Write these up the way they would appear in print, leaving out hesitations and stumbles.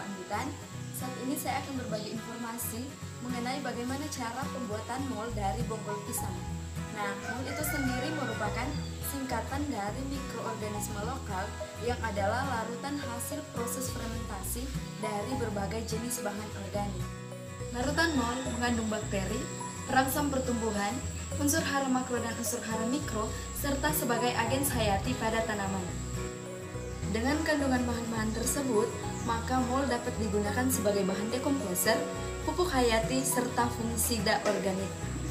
lanjutan. Saat ini saya akan berbagi informasi mengenai bagaimana cara pembuatan mol dari bonggol pisang. Nah, mol itu sendiri merupakan singkatan dari mikroorganisme lokal yang adalah larutan hasil proses fermentasi dari berbagai jenis bahan organik. Larutan mol mengandung bakteri, perangsang pertumbuhan, unsur hara makro dan unsur hara mikro, serta sebagai agen hayati pada tanaman. Dengan kandungan bahan-bahan tersebut, maka mol dapat digunakan sebagai bahan dekomposer, pupuk hayati, serta fungisida organik.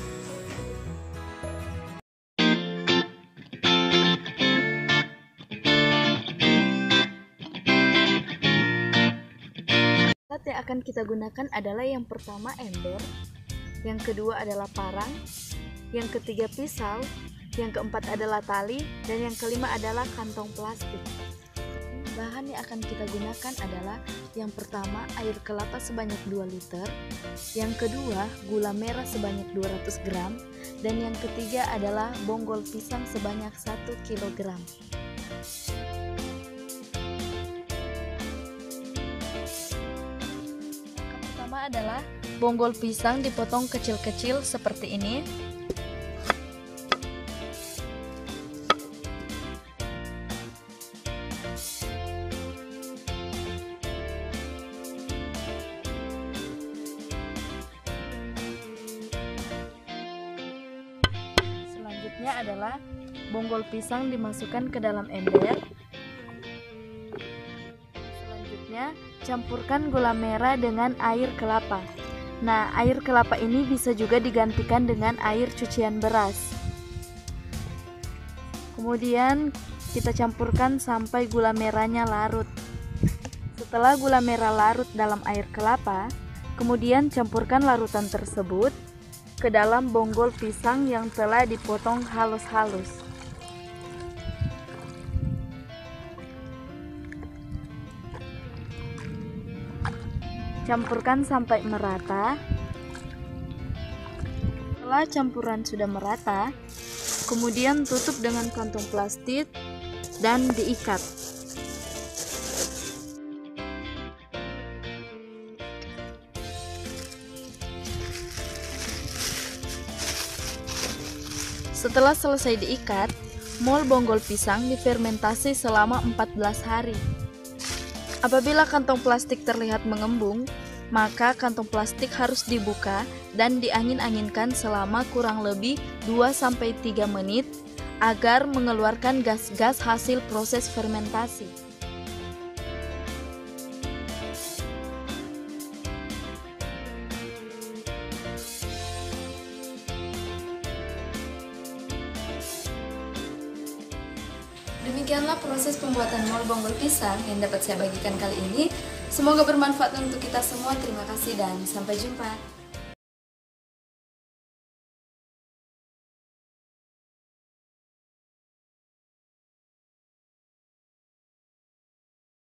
Alat yang akan kita gunakan adalah yang pertama ember, yang kedua adalah parang, yang ketiga pisau, yang keempat adalah tali, dan yang kelima adalah kantong plastik. Bahan yang akan kita gunakan adalah yang pertama air kelapa sebanyak 2 liter, yang kedua gula merah sebanyak 200 gram, dan yang ketiga adalah bonggol pisang sebanyak 1 kg. Yang pertama adalah bonggol pisang dipotong kecil-kecil seperti ini. Selanjutnya adalah bonggol pisang dimasukkan ke dalam ember. Selanjutnya, campurkan gula merah dengan air kelapa. Nah, air kelapa ini bisa juga digantikan dengan air cucian beras. Kemudian, kita campurkan sampai gula merahnya larut. Setelah gula merah larut dalam air kelapa, kemudian campurkan larutan tersebut ke dalam bonggol pisang yang telah dipotong halus-halus. Campurkan sampai merata. Setelah campuran sudah merata, kemudian tutup dengan kantong plastik dan diikat. Setelah selesai diikat, mol bonggol pisang difermentasi selama 14 hari. Apabila kantong plastik terlihat mengembung, maka kantong plastik harus dibuka dan diangin-anginkan selama kurang lebih 2-3 menit agar mengeluarkan gas-gas hasil proses fermentasi. Demikianlah proses pembuatan mol bonggol pisang yang dapat saya bagikan kali ini. Semoga bermanfaat untuk kita semua. Terima kasih dan sampai jumpa.